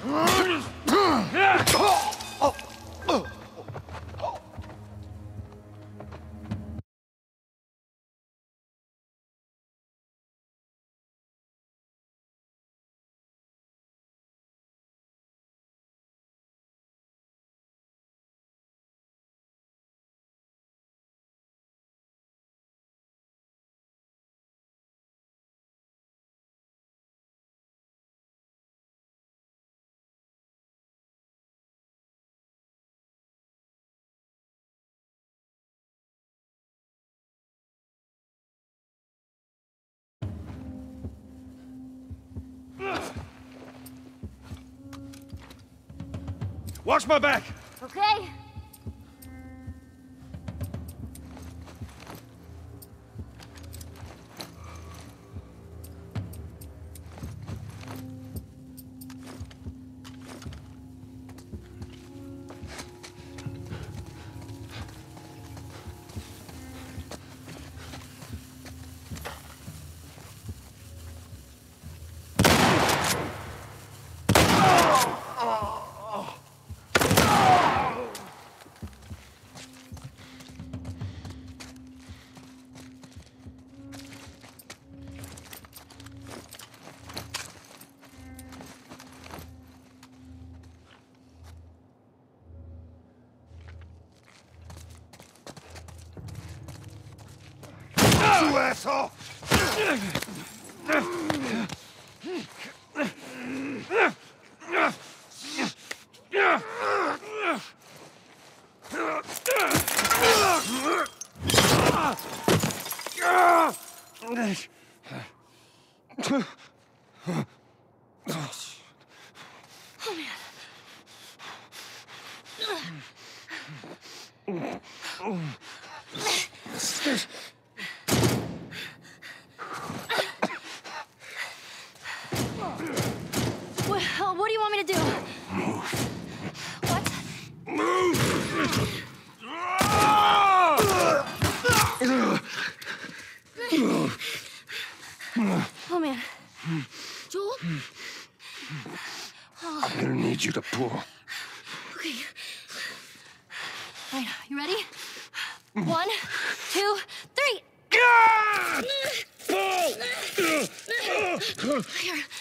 Watch my back! Okay. You asshole! What do you want me to do? Move. What? Move! Oh, man. Joel? I'm gonna need you to pull. Okay. All right, you ready? 1, 2, 3. Pull! Here.